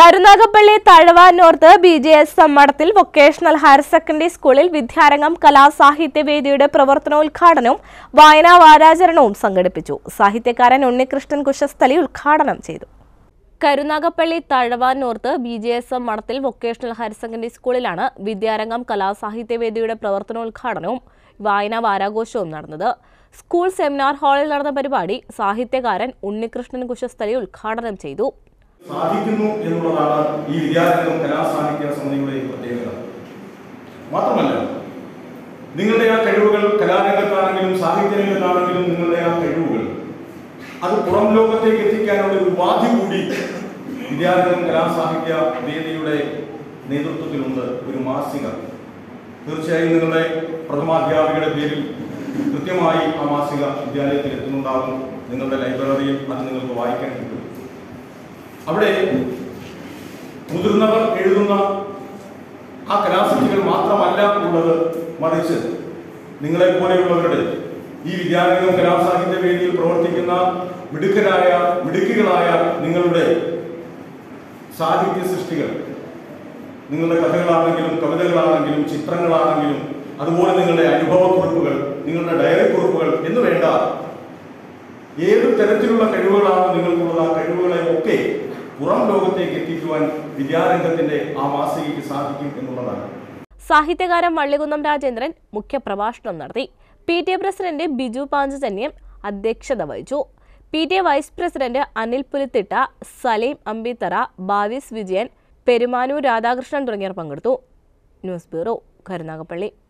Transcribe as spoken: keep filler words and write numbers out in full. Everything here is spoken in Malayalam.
Karunagappally Thazhava north B J S സമ്മേളനത്തിൽ വൊക്കേഷണൽ ഹയർ സെക്കൻഡറി സ്കൂളിൽ വിദ്യാരംഗം കലാസാഹിത്യവേദിയുടെ പ്രവർത്തനോദ്ഘാടനവും വായനാ വാരാചരണവും സംഘടിപ്പിച്ചു. സാഹിത്യകാരൻ ഉണ്ണികൃഷ്ണൻ കുശസ്ഥലി ഉദ്ഘാടനം ചെയ്തു. Karunagappally Thazhava north B J S സമ്മേളനത്തിൽ വൊക്കേഷണൽ ഹയർ സെക്കൻഡറി സ്കൂളിലാണ് വിദ്യാരംഗം കലാസാഹിത്യവേദിയുടെ പ്രവർത്തനോദ്ഘാടനവും വായനാ വാരാഘോഷവും നടന്നത്. സ്കൂൾ സെമിനാർ ഹാളിൽ നടന്ന പരിപാടി സാഹിത്യകാരൻ ഉണ്ണികൃഷ്ണൻ കുശസ്ഥലി ഉദ്ഘാടനം ചെയ്തു. സാധിക്കുന്നു എന്നുള്ളതാണ് ഈ വിദ്യാരംഗം കലാസാഹിത്യ സമിതിയുടെ പ്രത്യേകത. മാത്രമല്ല, നിങ്ങളുടെ ആ കഴിവുകൾ കലാരംഗത്താണെങ്കിലും സാഹിത്യരംഗത്താണെങ്കിലും നിങ്ങളുടെ ആ കഴിവുകൾ അത് പുറം ലോകത്തേക്ക് എത്തിക്കാനുള്ള ഒരു ഉപാധി കൂടി വിദ്യാരംഗം കലാസാഹിത്യ വേദിയുടെ നേതൃത്വത്തിലുണ്ട്. ഒരു മാസിക തീർച്ചയായും നിങ്ങളുടെ പ്രഥമാധ്യാപികയുടെ പേരിൽ കൃത്യമായി ആ മാസിക വിദ്യാലയത്തിൽ എത്തുന്നുണ്ടാകും. നിങ്ങളുടെ ലൈബ്രറിയിൽ അത് നിങ്ങൾക്ക് വായിക്കാൻ കിട്ടും. അവിടെ മുതിർന്നവർ എഴുതുന്ന ആ കലാസൃഷ്ടികൾ മാത്രമല്ല ഉള്ളത്, മറിച്ച് നിങ്ങളെപ്പോലെയുള്ളവരുടെ ഈ വിദ്യാരംഗം കലാസാഹിത്യ വേദിയിൽ പ്രവർത്തിക്കുന്ന മിടുക്കരായ മിടുക്കികളായ നിങ്ങളുടെ സാഹിത്യ സൃഷ്ടികൾ, നിങ്ങളുടെ കഥകളാണെങ്കിലും കവിതകളാണെങ്കിലും ചിത്രങ്ങളാണെങ്കിലും അതുപോലെ നിങ്ങളുടെ അനുഭവക്കുറിപ്പുകൾ, നിങ്ങളുടെ ഡയറി കുറിപ്പുകൾ എന്ന് വേണ്ട ഏത് തരത്തിലുള്ള കഴിവുകളാണ് നിങ്ങൾക്കുള്ളത്, ആ കഴിവുകളെ ഒക്കെ പുറം ലോകത്തേക്ക് എത്തിക്കുവാൻ വിദ്യാരംഗത്തിന്റെ ആ മാസികയ്ക്ക് സാധിക്കും എന്നുള്ളതാണ്. സാഹിത്യകാരൻ വള്ളികുന്നം രാജേന്ദ്രൻ മുഖ്യപ്രഭാഷണം നടത്തി. P T A president Biju Panchajanyam അധ്യക്ഷത വഹിച്ചു. P T A vice president Anil Pulithitta, Saleem Ambithara, Bhavis Vijayan, Perumanoor Radhakrishnan തുടങ്ങിയവർ പങ്കെടുത്തു. News bureau, Karunagappally.